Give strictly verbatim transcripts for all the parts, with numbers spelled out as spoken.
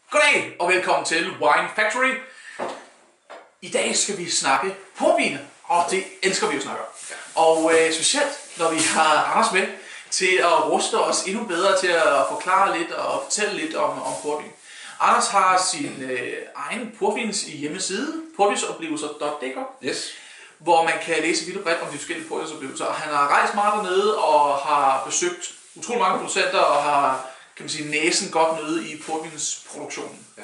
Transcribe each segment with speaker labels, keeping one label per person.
Speaker 1: Goddag og velkommen til Wine Factory. I dag skal vi snakke portvin, og det elsker vi jo snakke om. Og øh, specielt når vi har Anders med til at ruste os endnu bedre til at forklare lidt og fortælle lidt om, om portvin. Anders har sin øh, egen portvins hjemmeside, portvinsoplevelser punktum d k,
Speaker 2: yes.
Speaker 1: hvor man kan læse vidt og bredt om de forskellige portvinsoplevelser. Han har rejst meget dernede og har besøgt utrolig mange producenter og har, kan man sige, næsen godt nede i portvinsproduktionen. Ja.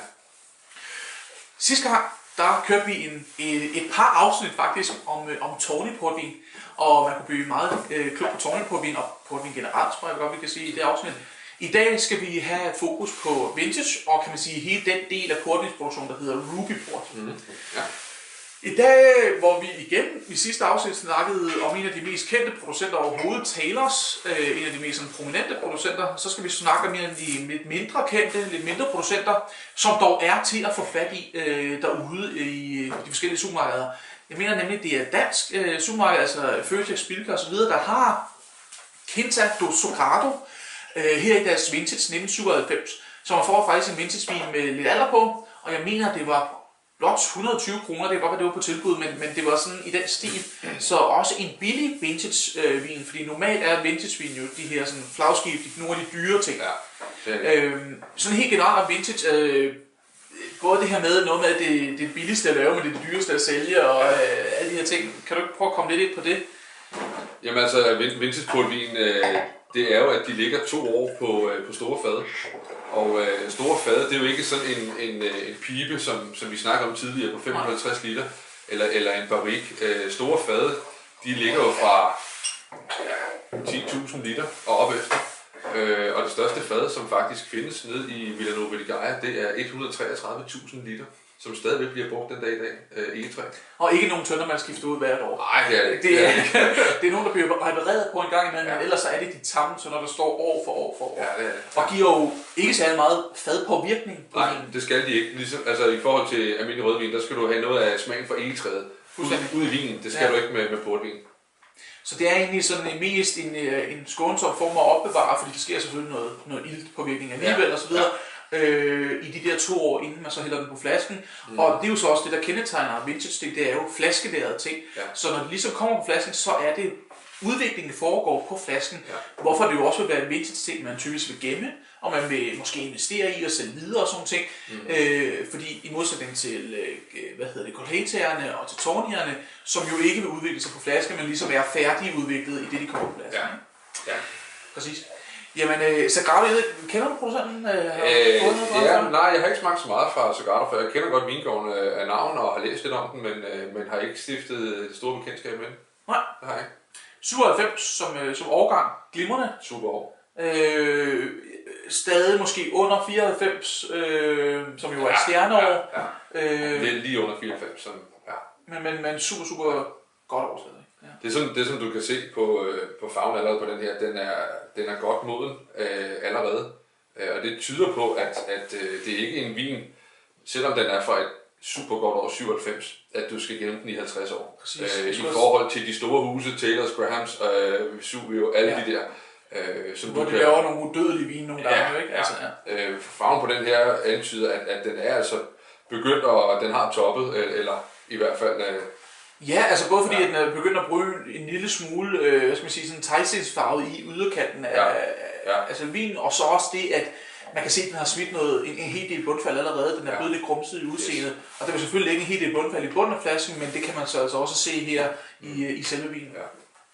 Speaker 1: Sidste gang, der kørte vi en, et, et par afsnit faktisk om, om Tawny portvin, og man kunne blive meget øh, klog på Tawny portvin og portvin generelt, tror jeg godt, vi kan sige i det afsnit. I dag skal vi have fokus på vintage og, kan man sige, hele den del af portvinsproduktionen, der hedder Ruby Port. Mm. Ja. I dag, hvor vi igen i sidste afsnit snakkede om en af de mest kendte producenter overhovedet, Taylors, øh, en af de mest sådan, prominente producenter, så skal vi snakke om en af de lidt mindre kendte, lidt mindre producenter, som dog er til at få fat i øh, derude i de forskellige supermarkeder. Jeg mener nemlig, det er dansk øh, supermarked, altså Føtex, Bilka og så videre, der har Quinta do Sobrado øh, her i deres vintage nitten syvoghalvfems, så man får faktisk en vintage-vin med lidt alder på, og jeg mener, det var blot et hundrede og tyve kroner, det kan godt være, det var på tilbud, men, men det var sådan i den stil. Så også en billig vintage-vin, øh, fordi normalt er vintage-vin jo de her sådan flagskib, nogle af de dyre ting. Ja, øh, sådan helt generelt om vintage, øh, både det her med noget med, at det, det er billigste at lave, men det er det dyreste at sælge, og øh, alle de her ting. Kan du ikke prøve at komme lidt ind på det?
Speaker 2: Jamen altså, vintage-portvin, øh, det er jo, at de ligger to år på, øh, på store fad. Og øh, store fad, det er jo ikke sådan en, en, en pibe, som, som vi snakker om tidligere, på fem hundrede og halvtreds liter, eller, eller en barrik. Øh, store fad, de ligger jo fra ja, ti tusind liter og op efter. Øh, og det største fad, som faktisk findes nede i Villanova di Gaia, det er et hundrede og treogtredive tusind liter, som stadigvæk bliver brugt den dag i dag, øh, egetræ.
Speaker 1: Og ikke nogen tønder, man skifter ud hvert år.
Speaker 2: Nej, det er det ikke.
Speaker 1: Det er, det er nogen, der bliver repareret på en gang imellem, ja. Men ellers er det de tamme tønder, der står år for år for år.
Speaker 2: Ja, det er det.
Speaker 1: Og giver jo ikke særlig meget fadpåvirkning på
Speaker 2: Nej,
Speaker 1: vinen.
Speaker 2: det skal de ikke. Ligesom, altså i forhold til almindelig rødvin, der skal du have noget af smagen fra egetræet ud, ud i vinen. Det skal ja. du ikke med, med portvin. Så
Speaker 1: det er egentlig sådan en, mest en, en skånsom form at opbevare, fordi der sker selvfølgelig noget, noget iltpåvirkning alligevel ja. og så videre. Ja. Øh, i de der to år, inden man så hælder den på flasken. Mm. Og det er jo så også det, der kendetegner vintage, det er jo flaskelærede ting. Ja. Så når det ligesom kommer på flasken, så er det udviklingen foregår på flasken. Ja. Hvorfor det jo også vil være en vintage ting, man typisk vil gemme, og man vil måske investere i og sælge videre og sådan ting. Mm. Øh, fordi i modsætning til øh, hvad hedder det, Colheiterne og til Tawnyerne, som jo ikke vil udvikle sig på flasken, men ligesom er færdigudviklet i det, de kommer på flasken. Ja. Ja. Præcis. Jamen, øh, Sagrado, kender du producenten? Øh,
Speaker 2: øh, ja, nej, jeg har ikke smagt så meget fra Sagrado, for jeg kender godt vingården af navn og har læst lidt om den, men, øh, men har ikke stiftet det store bekendtskab med den.
Speaker 1: Nej.
Speaker 2: Det har jeg ikke.
Speaker 1: syvoghalvfems som, øh, som årgang, glimrende.
Speaker 2: Super år.
Speaker 1: Øh, stadig måske under fireoghalvfems, øh, som jo er ja, stjerneår. Ja, ja.
Speaker 2: Øh, det er lige under fireoghalvfems, som, ja.
Speaker 1: Men, men, men super, super godt år stadig. Ja.
Speaker 2: Det er sådan, det som du kan se på, øh, på farven allerede på den her, den er, den er godt moden øh, allerede. Øh, og det tyder på, at, at øh, det er ikke en vin, selvom den er fra et super godt år syvoghalvfems, at du skal gemme den i halvtreds år. Præcis. Øh, I forhold til de store huse, Taylors, Grahams, øh, Vesuvio, alle ja. de der. Øh, som
Speaker 1: hvor de laver nogle udødelige vine nogle gange,
Speaker 2: ja,
Speaker 1: ikke?
Speaker 2: Ja.
Speaker 1: Altså, ja.
Speaker 2: Øh, farven på den her antyder, at, at den er altså begyndt, og den har toppet, eller i hvert fald... Øh,
Speaker 1: Ja, altså både fordi ja. at den er begyndt at bruge en lille smule, øh, hvad skal man sige, sådan teglstensfarve i yderkanten af, ja. Ja. altså vinen, og så også det, at man kan se, at den har smidt noget, en, en hel del bundfald allerede, den er ja. blevet lidt grumset i udseendet, yes. og der vil selvfølgelig ikke en hel del bundfald i bunden af flasken, men det kan man så altså også se her i, i selve vinen. Ja.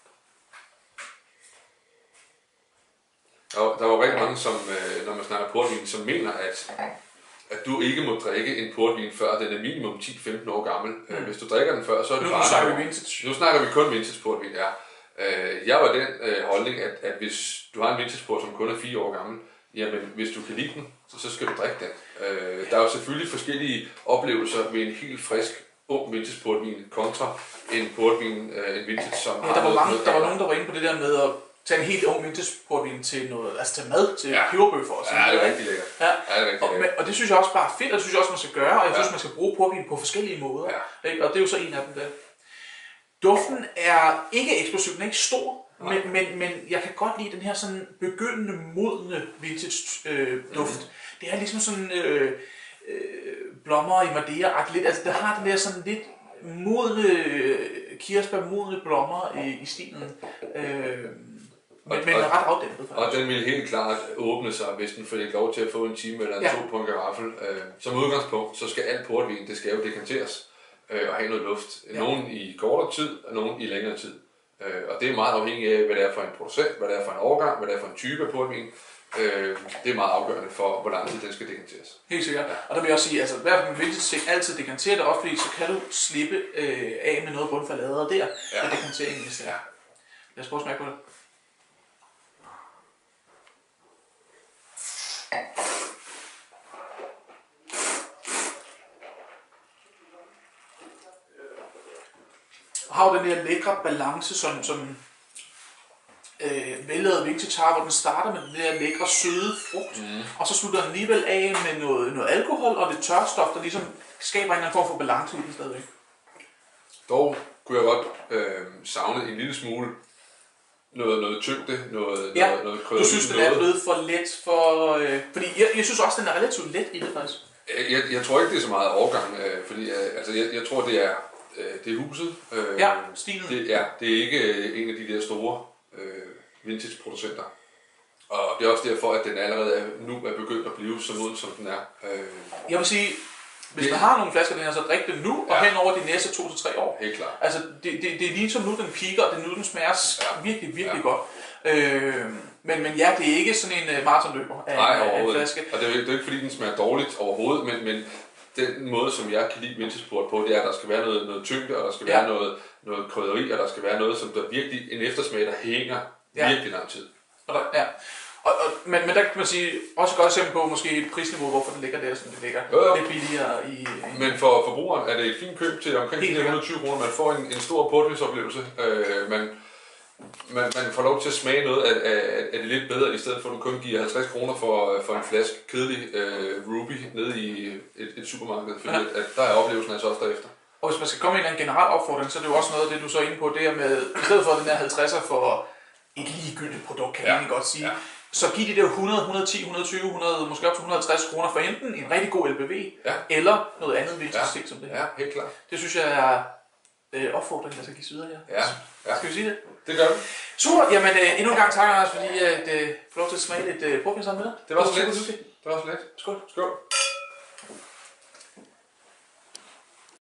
Speaker 2: Og der var rigtig mange, som, når man snakker portvin, som mener, at at du ikke må drikke en portvin, før den er minimum ti til femten år gammel. Mm. Hvis du drikker den før, så er det
Speaker 1: nu,
Speaker 2: bare...
Speaker 1: Nu snakker vi vintage.
Speaker 2: Nu snakker vi kun vintage portvin, ja. Jeg var den øh, holdning, at, at hvis du har en vintage port, som kun er fire år gammel, jamen hvis du kan lide den, så, så skal du drikke den. Øh, der er jo selvfølgelig forskellige oplevelser med en helt frisk, ung vintage portvin kontra en portvin, øh, en vintage, som
Speaker 1: ja,
Speaker 2: har
Speaker 1: der var,
Speaker 2: noget,
Speaker 1: mange,
Speaker 2: noget,
Speaker 1: der var nogen, der var inde på det der med at tage en helt ung vintage portvin til noget, altså til mad, til
Speaker 2: ja.
Speaker 1: peberbøffer og sådan
Speaker 2: noget. Ja, det er
Speaker 1: noget,
Speaker 2: rigtig lækkert.
Speaker 1: Ja.
Speaker 2: Ja, det er rigtig
Speaker 1: og,
Speaker 2: lækkert.
Speaker 1: og det synes jeg også bare er fedt, og det synes jeg også, man skal gøre, og jeg synes,
Speaker 2: ja.
Speaker 1: man skal bruge portvin på forskellige måder.
Speaker 2: Ja.
Speaker 1: Ikke? Og det er jo så en af dem der. Duften er ikke eksplosiv, den er ikke stor, men, men, men jeg kan godt lide den her sådan begyndende, modne vintage øh, duft. Mm. Det er ligesom sådan, øh, øh, blommer i Madeira, lidt, altså det har den der sådan lidt modne, kirsebær, modne blommer i, i stilen. Øh, men,
Speaker 2: og,
Speaker 1: men
Speaker 2: og,
Speaker 1: ret afdæmpet.
Speaker 2: Og den ville helt klart åbne sig, hvis den fik lov til at få en time eller en ja. to på en karaffel. Øh, som udgangspunkt, så skal alt portvin, det skal jo dekanteres øh, og have noget luft. Ja. Nogen i kortere tid, og nogen i længere tid. Øh, og det er meget afhængigt af, hvad det er for en producent, hvad det er for en årgang, hvad det er for en type af portvin. Øh, det er meget afgørende for, hvor lang tid den skal dekanteres.
Speaker 1: Helt sikkert. Ja. Og der vil jeg også sige, altså hver vintage ting altid dekantere det op, fordi så kan du slippe øh, af med noget bundfaldlader der, ja. Med dekanteringen. Ja. Lad os prøve at smage på det. Og har jo den der lækre balance, som, som øh, vellavet vintage har, hvor den starter med den der lækre søde frugt, mm. og så slutter den alligevel af med noget, noget alkohol og lidt tørstof, der ligesom skaber en eller anden form for balance i den stadigvæk.
Speaker 2: Dog kunne jeg godt øh, savne en lille smule noget, noget tyngde, noget,
Speaker 1: ja,
Speaker 2: noget, noget krydderi.
Speaker 1: Du synes, den er blevet for let for... Øh, fordi jeg, jeg synes også, den er relativt let i det faktisk.
Speaker 2: Jeg, jeg tror ikke, det er så meget overgang, øh, fordi øh, altså, jeg, jeg tror, det er, øh, det er huset. Øh,
Speaker 1: ja, stilen.
Speaker 2: Det, ja, det er ikke øh, en af de der store øh, vintage-producenter. Og det er også derfor, at den allerede er, nu er begyndt at blive så moden, som den er. Øh,
Speaker 1: jeg vil sige... Hvis det, man har nogle flasker den her, så drik den nu, ja. Og hen over de næste to til tre år.
Speaker 2: Helt klart.
Speaker 1: Altså, det, det, det er lige som nu, den piker, og det er nu, den smager ja. virkelig, virkelig ja. godt. Øh, men, men ja, det er ikke sådan en uh, maratonløber af,
Speaker 2: Nej,
Speaker 1: af en flaske.
Speaker 2: Og det er, jo ikke, det er ikke fordi, den smager dårligt overhovedet, men, men den måde, som jeg kan lide vintageport på, det er, at der skal være noget, noget tyngde, og der skal ja. være noget, noget krydderi, og der skal være noget, som der virkelig, en eftersmag, der hænger ja. virkelig lang tid.
Speaker 1: Og der, ja. Og, og, men, men der kan man sige, også godt eksempel på måske prisniveau, hvorfor den ligger der, som det ligger.
Speaker 2: Jo, jo.
Speaker 1: Det er billigere i, i...
Speaker 2: Men for forbrugeren er det et fint køb til omkring fire hundrede og tyve kroner. Man får en, en stor portvinsoplevelse. Øh, man, man, man får lov til at smage noget af, af, af det lidt bedre, i stedet for at du kun giver halvtreds kroner for, for en flaske kedelig øh, Ruby nede i et, et supermarked. Fordi ja. at, at der er oplevelsen altså også derefter.
Speaker 1: Og hvis man skal komme med en generel opfordring, så er det jo også noget af det, du så er inde på, det er med, i stedet for den der halvtredser for et ligegyldigt produkt, kan ja. jeg godt sige. Ja. Så giv de der hundrede, hundrede og ti, hundrede og tyve, hundrede, måske op til et hundrede og halvtreds kroner for enten en rigtig god L B V, ja. eller noget andet vintage ting som det her.
Speaker 2: Ja, helt klart.
Speaker 1: Det synes jeg er øh, opfordring, der skal gives videre her.
Speaker 2: Ja. Ja.
Speaker 1: Skal vi sige det?
Speaker 2: Det gør vi.
Speaker 1: Super, jamen øh, endnu en gang tak, Anders, fordi at øh, få lov til at smage lidt øh, portvin sammen med dig.
Speaker 2: Det var så lidt. Det var så lidt.
Speaker 1: Skål.
Speaker 2: Skål.